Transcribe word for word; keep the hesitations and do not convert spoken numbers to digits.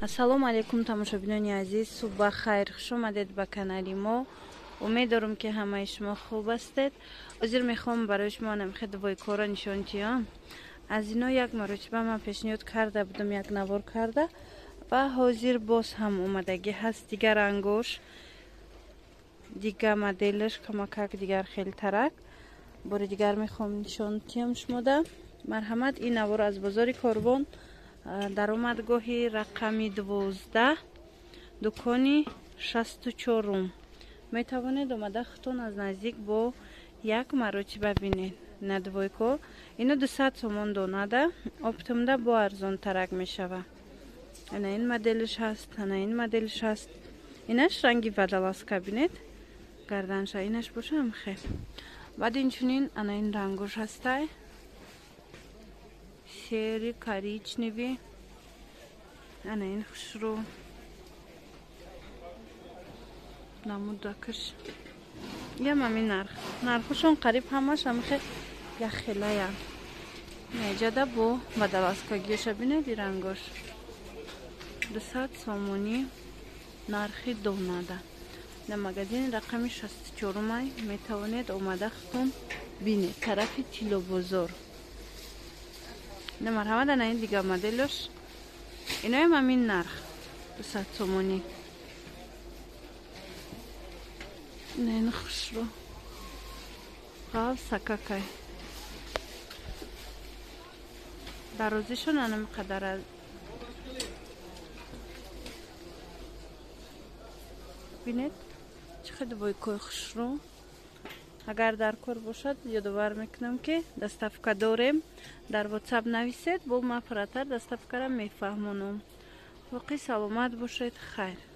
Ассалому алейкум тамошобинони азиз, субҳ хайр, хуш омадед ба канали мо. Умеддорам ки ҳамаи шумо хуб ҳастед. ҳозир мехоҳам барои шумо намихе дувойкора нишон диҳам. Аз ино як маротиба ман пешниҳод карда будам, як навор карда ва ҳозир боз ҳам омадагӣ ҳаст. Дигар ангош, дигар моделаш камакак, дигар хелтарак. Бори дигар мехоҳам нишон диҳам шумода. Марҳамат, ин навор аз бозори Корбон, даромадгоҳи рақами дувоздаҳ, дукони шасту чорум. Метавонед омада худтон аз наздик бо як маротиба бинед. Надвойко ино дусад сомон донада, оптамда бо арзонтарак мешава. Ана ин моделиш ҳаст, ана ин моделиш ҳаст. Инаш ранги водолазка бинед, гарданша инаш бошам хел. Баъд инчунин ана ин рангош ҳастай. Сери коричневый, ана ин хушру намудакаш. Я мами нарх. Нархушон қариб ҳамаш ҳамихе яхелая. Неҷада бо водолазка геша бинед ин рангош. дусад сомони нархи донада. На магазин рақами шасту чорумай метавонед омада худтон бинед. Тарафи Тилобозор. На марҳамат, ана ин дигар моделош. Иноям ҳамин нарх дусад сомонӣ. Ина ин хушро ғав сакакай. Дарозишон анами қадар аст. Бинед чӣ қадар бойкои хушро. Агар дар кор бошад, ёдовар мекунам ки доставка дорем. Дар WhatsApp нависед, бо ма фаратар доставкара мефаҳмонам. Воқеъ саломат бошед. Хайр.